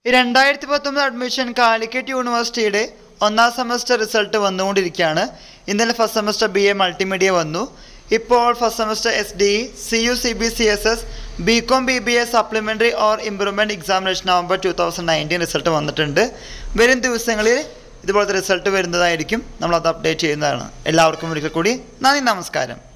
2019 admission Calicut യൂണിവേഴ്സിറ്റിയുടെ ഒന്നാം semester result വന്നുകൊണ്ടിരിക്കുകയാണ്. ഇന്നലെ ഫസ്റ്റ് സെമസ്റ്റർ BA മൾട്ടിമീഡിയ വന്നു. ഇപ്പോൾ first semester SDE, CU CBCSS, BCom BBA supplementary or improvement examination November 2019 result വന്നിട്ടുണ്ട്. വരും ദിവസങ്ങളിൽ ഇതുപോലത്തെ റിസൾട്ട് വരുന്നതായിരിക്കും. നമ്മളത് അപ്ഡേറ്റ് ചെയ്യുന്നതാണ്. എല്ലാവർക്കും ഒരിക്കൽ കൂടി നന്ദി, നമസ്കാരം.